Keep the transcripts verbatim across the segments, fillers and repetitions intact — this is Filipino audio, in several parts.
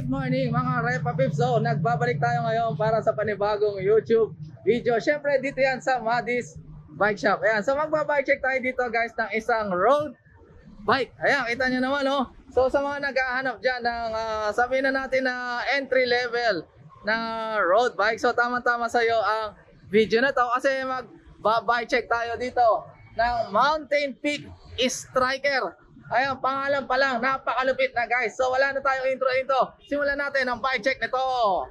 morning mga Repa Pips. So, nagbabalik tayo ngayon para sa panibagong YouTube video. Syempre dito yan sa Madis Bike Shop. Ayan, so magbabike check tayo dito guys ng isang road bike. Ayan, kita nyo naman oh. So sa mga naghahanap dyan ng uh, sabihin na natin na entry level na road bike, so tama-tama sa iyo ang video na to kasi magbabike check tayo dito ng Mountain Peak Striker. Ayan, pangalan pa lang, napakalupit na guys. So wala na tayong intro intro. Simulan natin ang bike check nito.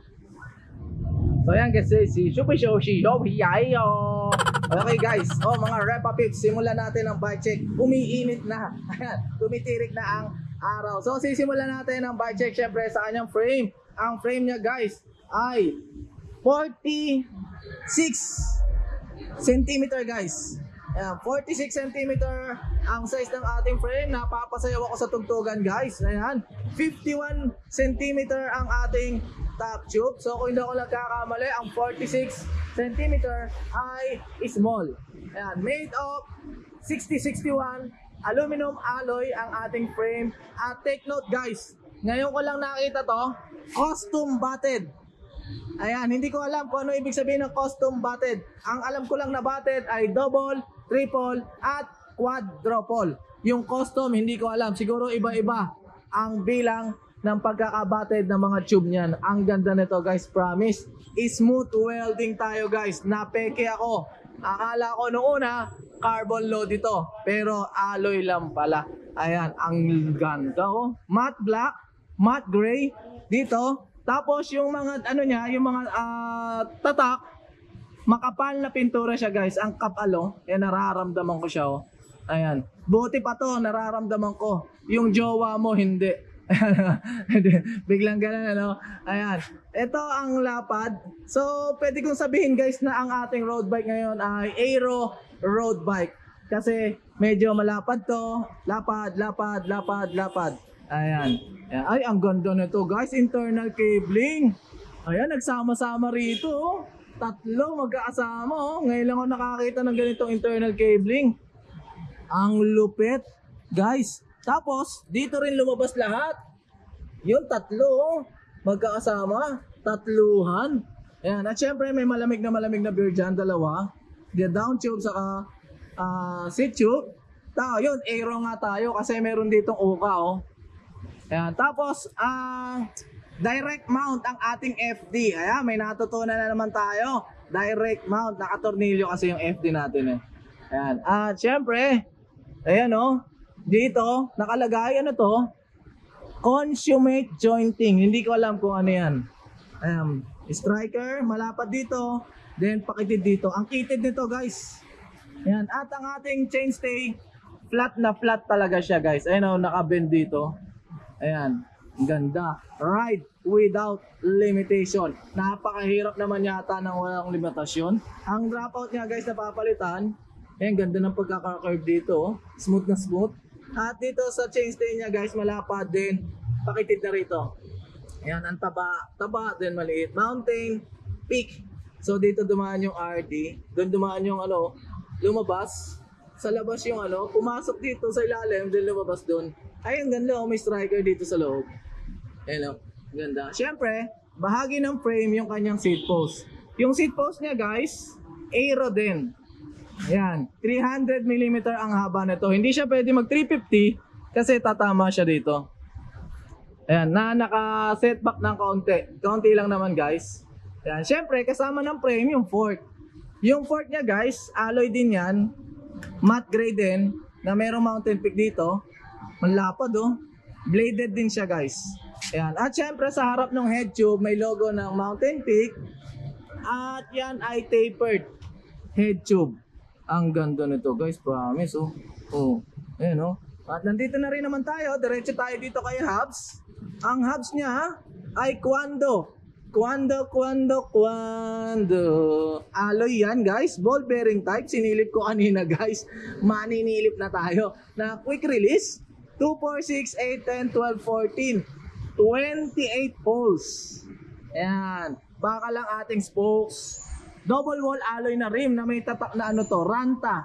So ayan guys, si Super Shoshi Yohiyayo. Okay guys, oh mga Repa Pips, simulan natin ang bike check. Umiinit na. Ayan, tumitirik na ang araw. So sisimulan natin ang bike check syempre sa kanyang frame. Ang frame niya guys ay forty-six centimeter guys. Ayan, forty-six centimeter ang size ng ating frame. Napapasayaw ako sa tugtugan guys. Ayan, fifty-one centimeter ang ating top tube. So kung hindi ako nagkakamali, ang forty-six centimeter ay small. Ayan, made of sixty sixty-one aluminum alloy ang ating frame. At take note guys, ngayon ko lang nakita to, custom batted. Ayan, hindi ko alam kung ano ibig sabihin ng custom batted. Ang alam ko lang na batted ay double, triple, at quadruple. Yung custom, hindi ko alam. Siguro iba-iba ang bilang ng pagkakabatted ng mga tube niyan. Ang ganda nito guys, promise. Smooth welding tayo guys. Napeke ako. Akala ko noong una, carbon load ito. Pero alloy lang pala. Ayan, ang ganda oh. Matte black, matte gray. Dito. Tapos yung mga ano niya, yung mga uh, tatak, makapal na pintura siya guys. Ang kapalo, eh nararamdaman ko siya oh. Ayan. Buti pa to, nararamdaman ko. Yung jowa mo hindi. Biglang ganun ano. Ayan. Ito ang lapad. So pwede kong sabihin guys na ang ating road bike ngayon ay Aero road bike. Kasi medyo malapad to. Lapad, lapad, lapad, lapad. Ayan. Ayan. Ay, ang ganda nito guys. Internal cabling. Ayan, nagsama-sama rito oh. Tatlo magkakasama oh. Ngayon lang ako nakakita ng ganitong internal cabling. Ang lupit guys. Tapos dito rin lumabas lahat. Yung tatlo oh. Magkakasama. Tatluhan. Ayan. At syempre may malamig na malamig na beer dyan. Dalawa. The down tube saka uh, seat tube. Tao, yun. Aero nga tayo kasi meron ditong uka oh. Ayan. Tapos ah uh, direct mount ang ating F D. Ayan, may natutunan na naman tayo. Direct mount, nakatornilyo kasi yung F D natin eh. Ayan. At syempre, ayan oh, dito nakalagay ano to? Consummate jointing. Hindi ko alam kung ano yan. Ayan, striker, malapad dito, then pakitid dito. Ang kitid nito guys. Ayan, at ang ating chainstay, flat na flat talaga siya guys. Ayan oh, nakabend dito. Ayan, ganda. Ride without limitation. Napakahirap naman yata ng walang limitasyon. Ang dropout niya guys na papalitan. Ayan, ganda ng pagkaka-curve dito. Smooth na smooth. At dito sa chainstay niya guys, malapad din. Pakitid na rito. Ayan, ang taba. Taba, then maliit. Mountain Peak. So dito dumaan yung R D. Doon dumaan yung ano, lumabas. Sa labas yung ano, pumasok dito sa ilalim, then lumabas doon. Ay, ang ganda oh, may striker dito sa loob. Ayan oh, ganda. Siyempre, bahagi ng frame yung kanyang seat post. Yung seat post niya guys, Aero din. Ayan, three hundred millimeter ang haba nito. Hindi siya pwede mag three fifty kasi tatama siya dito. Ayan, na naka-setback ng kaunti. Kaunti lang naman guys. Ayan, siyempre kasama ng frame yung fork. Yung fork niya guys, alloy din yan. Matte gray din, na merong Mountain Peak dito. Malapad oh. Bladed din siya guys. Ayan. At syempre sa harap ng head tube may logo ng Mountain Peak. At yan ay tapered head tube. Ang ganda nito guys, promise oh. Oh. Ayan oh. At nandito na rin naman tayo. Diretso tayo dito kay hubs. Ang hubs niya ay Quando. Quando, Quando, Quando. Alloy yan guys. Ball bearing type. Sinilip ko kanina guys. Maninilip na tayo. Na quick release. two, four, six, eight, ten, twelve, fourteen. twenty-eight holes. Ayan. Baka lang ating spokes. Double wall alloy na rim na may tatak na ano to. Ranta.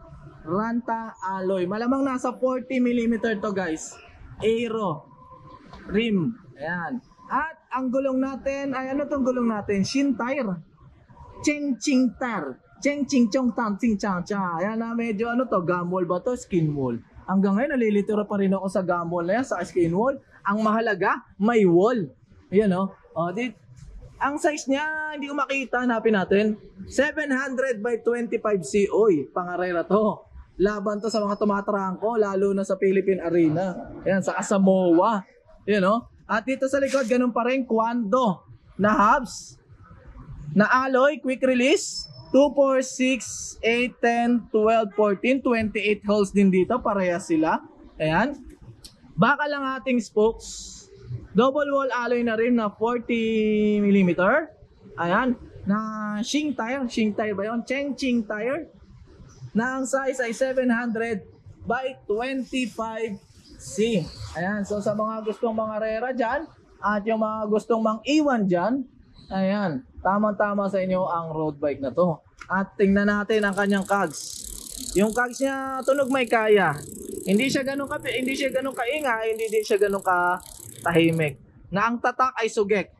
Ranta alloy. Malamang nasa forty millimeter to guys. Aero rim. Ayan. At ang gulong natin, ay ano tong gulong natin? Shin tire. Cheng Ching Tar. Cheng Ching Chong Tan Ting Chang Cha. Ayan na medyo ano to, gum wall ba to? Skin wall. Hanggang ngayon nalilitira pa rin ako sa gum wall na yan, sa skin wall. Ang mahalaga, may wall. Ayan o. Oh. Oh, di, ang size niya, hindi ko makita, hanapin natin. seven hundred by twenty-five C. Oy, pangarera to. Laban to sa mga tumatarangko, lalo na sa Philippine Arena. Ayan, sa Samoa. Ayan o. Oh. At dito sa likod, ganun pa rin, Kwando na hubs, na alloy, quick release, two, four, six, eight, ten, twelve, fourteen, twenty-eight holes din dito, parehas sila. Ayan. Baka lang ating spokes, double wall alloy na rin na forty millimeter. Ayan. Na Shing tire, Shing tire ba yun? Cheng Ching tire. Na ang size ay seven hundred by twenty-five C. Ayan, so sa mga gustong mga rera dyan, at yung mga gustong mang iwan dyan, ayan, tamang-tama sa inyo ang road bike na to. At tingnan natin ang kanyang cogs. Yung cogs niya, tunog may kaya. Hindi siya ganun ka, hindi siya ganun kaingay, hindi din siya ganun ka tahimik. Na ang tatak ay sugek.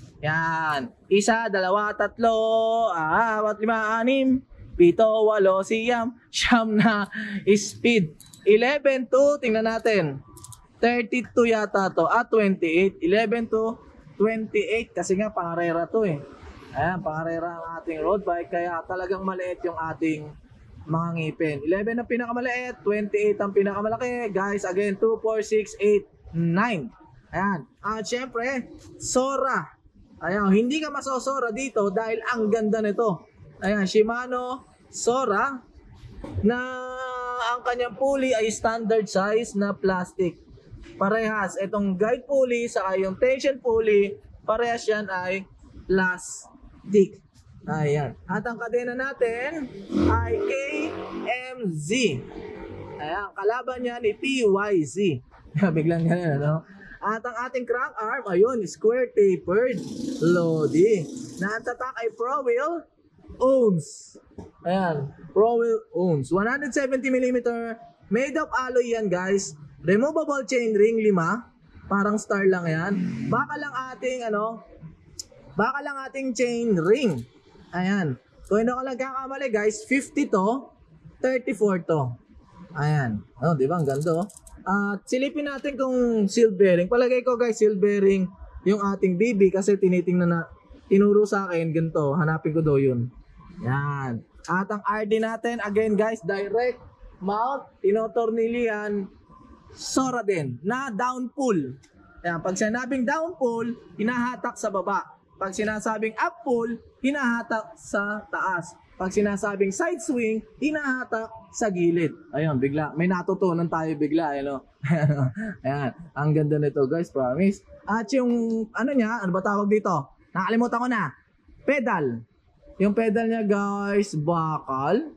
Yan, isa, dalawa, tatlo, apat, lima, anim, pito, walo, siyam, siyam na speed. eleven to, tingnan natin, thirty-two yata to, at twenty-eight, eleven to twenty-eight, kasi nga pangarera to eh. Ayan, pangarera ang ating road bike, kaya talagang maliit yung ating mga ngipin. eleven ang pinakamaliit, twenty-eight ang pinakamalaki. Guys, again, two, four, six, eight, nine. Ayan, at syempre, Sora. Ayan, hindi ka masosora dito dahil ang ganda nito. Ayan, Shimano Sora, na ang kanyang pulley ay standard size na plastic. Parehas, itong guide pulley sa yung tension pulley, parehas yan ay plastic. Ayan. At ang kadena natin ay K M Z. Ayan, kalaban niya ni P Y Z. Biglang ganun, ano? At ang ating crank arm, ayun, square tapered Lodi. Na ang tatak ay Pro Wheel Owns. Ayan, Pro Wheel Owns. one hundred seventy millimeter, made of alloy yan guys. Removable chain ring, lima. Parang star lang yan. Baka lang ating, ano, baka lang ating chain ring. Ayan. Kung hindi ako lang kakamali guys, fifty to, thirty-four to. Ayan. Oh, di ba? Ang ganda oh. At silipin natin kung seal bearing. Palagay ko guys, seal bearing yung ating B B kasi tinitingnan na, tinuro sa akin, ganito. Hanapin ko daw yun. Yan. At ang R D natin, again guys, direct mount, tinotornilyo Sora din, na down pull. Yan. Pag sinabing down pull, hinahatak sa baba. Pag sinasabing up pull, hinahatak sa taas. Pag sinasabing side swing, hinahatak sa gilid. Ayun, bigla. May natutunan tayo bigla. Eh, no? Ayan. Ang ganda nito guys, promise. At yung, ano niya, ano ba tawag dito? Nakalimutan ko na. Pedal. Yung pedal niya guys, bakal.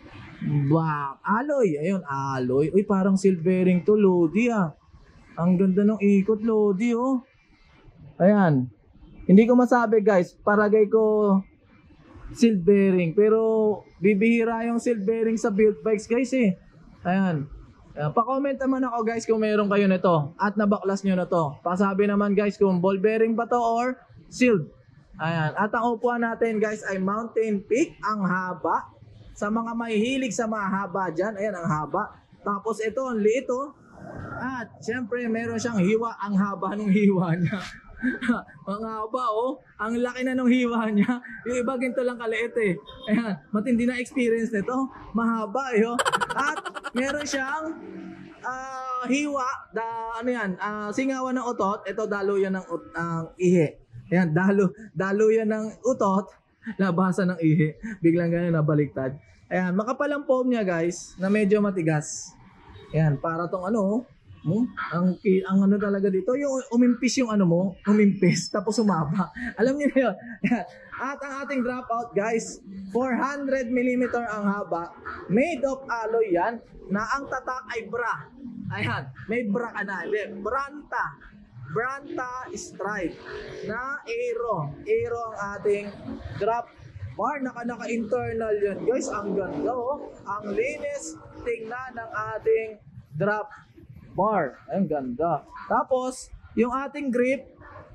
Bak alloy. Ayun, alloy. Uy, parang silvering to, Lodi ah. Ang ganda ng ikot, Lodi oh. Ayan. Hindi ko masabi guys, paragay ko silvering, pero bibihira yung silvering sa build bikes guys eh. Ayan. Ayan. Pa-comment naman ako guys kung meron kayo nito at nabaklas nyo na to. Pasabi naman guys kung ball bearing ba to or sealed. Ayan. At ang upuan natin guys ay Mountain Peak. Ang haba. Sa mga mahihilig sa mahaba dyan, ayan ang haba. Tapos ito, ang liit oh. At syempre meron siyang hiwa. Ang haba ng hiwa niya. Ang haba oh. Ang laki na ng hiwa niya. Yung iba ganito lang kaliit eh. Ayan, matindi na experience nito. Mahaba eh oh. At meron siyang uh, hiwa, da, ano yan, uh, singawan ng utot. Ito daluyan ng uh, ihi. Ayan, dalo, daluyan ng utot, labasan ng ihi. Biglang ganyan nabaliktad. Ayan, makapal ang foam niya guys, na medyo matigas. Ayan, para tong ano, hmm? ang, ang ano talaga dito, yung umimpis yung ano mo, umimpis, tapos sumaba. Alam niyo na yun. At ang ating dropout guys, four hundred millimeter ang haba, made of alloy yan, na ang tatak ay bra. Ayan, may bra ka na, Branta. Branta stripe na aero. Aero ang ating drop bar. Naka-naka-internal yun guys. Ang ganda oh. Ang linis tingnan ng ating drop bar. Ang ganda. Tapos, yung ating grip,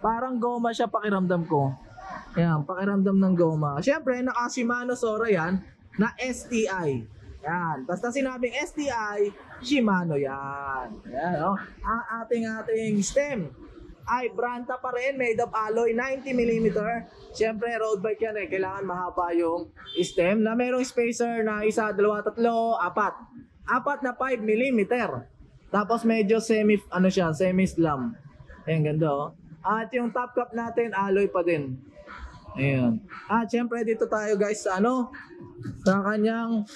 Parang goma siya pakiramdam ko. Ayan, pakiramdam ng goma. Siyempre, naka Shimano Sora yan na S T I. Yan. Basta sinabing S T I, Shimano yan. Yan, oh. Ang ating ating stem ay Branta pa rin, made of alloy, ninety millimeter. Siyempre, road bike yan eh. Kailangan mahaba yung stem na merong spacer na isa, dalawa, tatlo, apat. Apat na five millimeter. Tapos medyo semi, ano siya, semi-slam. Ayan, ganda oh. At yung top cap natin, alloy pa din. Ayan. At syempre dito tayo guys sa ano, sa kanyang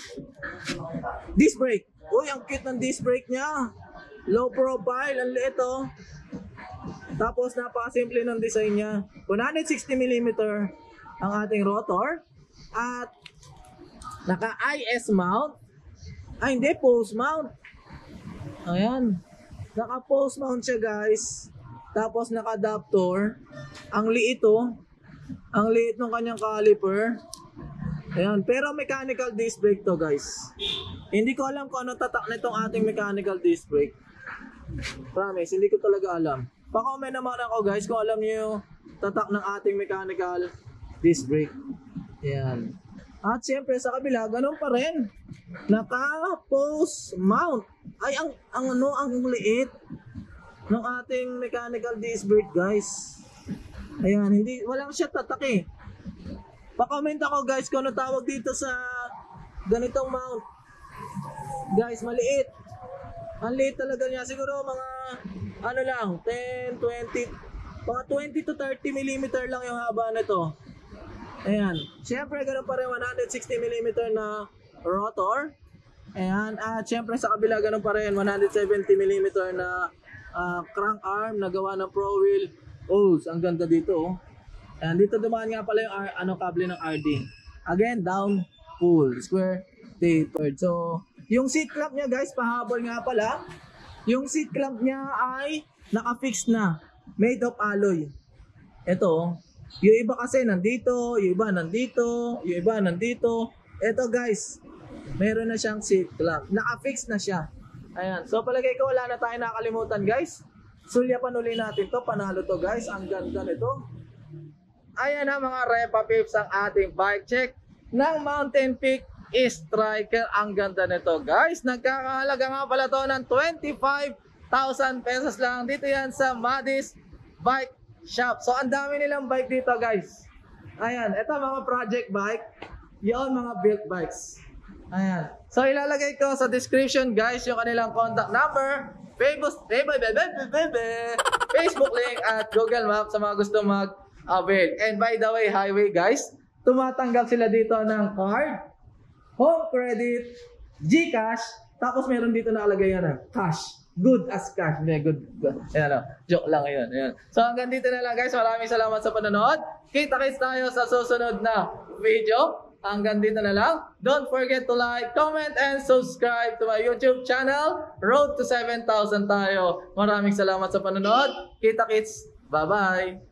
disc brake. Uy, ang cute ng disc brake niya. Low profile, ang liit oh. Tapos napaka-simple ng design niya. one sixty millimeter ang ating rotor. At naka-I S mount. Ay hindi, post mount. Ayan. Naka-post mount siya guys. Tapos naka-adapter. Ang liit oh. Ang liit ng kanyang caliper. Ayan. Pero mechanical disc brake to guys. Hindi ko alam kung ano tatak nitong ating mechanical disc brake. Promise, hindi ko talaga alam. Pa-comment naman ako guys kung alam niyo yung tatak ng ating mechanical disc brake. Ayan. At siyempre sa kabila, ganun pa rin. Naka-post mount. Ay, ang, ang ano, ang liit ng ating mechanical disc brake guys. Ayan, hindi, walang siya tatak eh. Pa-comment ako guys kung ano tawag dito sa ganitong mount. Guys, maliit. Ang liit talaga niya. Siguro mga ano lang, ten, twenty, mga twenty to thirty millimeter lang yung haba nito. Ayan. Siyempre, ganun pa rin one sixty millimeter na rotor. Ayan. At siyempre sa kabila, ganun pa rin one seventy millimeter na uh, crank arm na gawa ng Pro Wheel O's. Ang ganda dito. Oh. Ayan. Dito dumaan nga pala yung R, ano, kable ng R D. Again, down, pull, square, tapered. So, yung seat clamp niya guys, pahabol nga pala. Yung seat clamp niya ay naka-fix na. Made of alloy. Ito, yung iba kasi nandito, yung iba nandito, yung iba nandito. Ito guys, meron na siyang seat clamp. Naka-fix na siya. Ayan. So palagay ko wala na tayo nakalimutan guys. Sulyapan uli natin to. Panalo to guys. Ang ganda nito. Ayan na mga Repa Pips ang ating bike check ng Mountain Peak Striker. Ang ganda nito guys. Nagkakahalaga nga pala to ng twenty-five thousand pesos lang. Dito yan sa Madis Bike Shop. So ang dami nilang bike dito guys. Ayan. Ito mga project bike. Yon mga built bikes. Ayan. So ilalagay ko sa description guys yung kanilang contact number, Facebook, Facebook link at Google Maps sa mga gusto mag-avail. And by the way, highway guys, tumatanggap sila dito ng card, home credit, GCash, tapos meron dito nakalagay yan na cash. Good as cash. Hindi, good. good. Ayan, joke lang yun. Ayan. So hanggang dito na lang guys. Maraming salamat sa panonood. Kita-kits tayo sa susunod na video. Hanggang dito na lang. Don't forget to like, comment, and subscribe to my YouTube channel. Road to seven thousand tayo. Maraming salamat sa panonood. Kita-kits. Bye-bye.